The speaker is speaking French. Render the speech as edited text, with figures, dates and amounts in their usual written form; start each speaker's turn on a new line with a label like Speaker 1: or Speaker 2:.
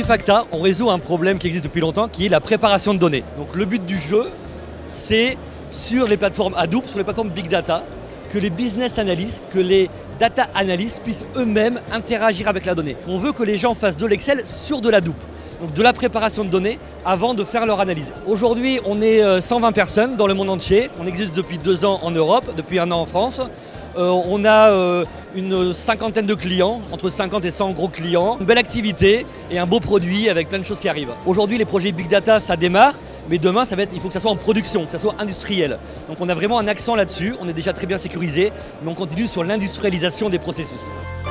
Speaker 1: Trifacta, on résout un problème qui existe depuis longtemps, qui est la préparation de données. Donc le but du jeu, c'est sur les plateformes Hadoop, sur les plateformes Big Data, que les business analysts, que les data analysts puissent eux-mêmes interagir avec la donnée. On veut que les gens fassent de l'Excel sur de l'Hadoop. Donc de la préparation de données avant de faire leur analyse. Aujourd'hui, on est 120 personnes dans le monde entier. On existe depuis 2 ans en Europe, depuis 1 an en France. On a une cinquantaine de clients, entre 50 et 100 gros clients. Une belle activité et un beau produit avec plein de choses qui arrivent. Aujourd'hui, les projets Big Data, ça démarre. Mais demain, il faut que ça soit en production, que ça soit industriel. Donc on a vraiment un accent là-dessus. On est déjà très bien sécurisé, mais on continue sur l'industrialisation des processus.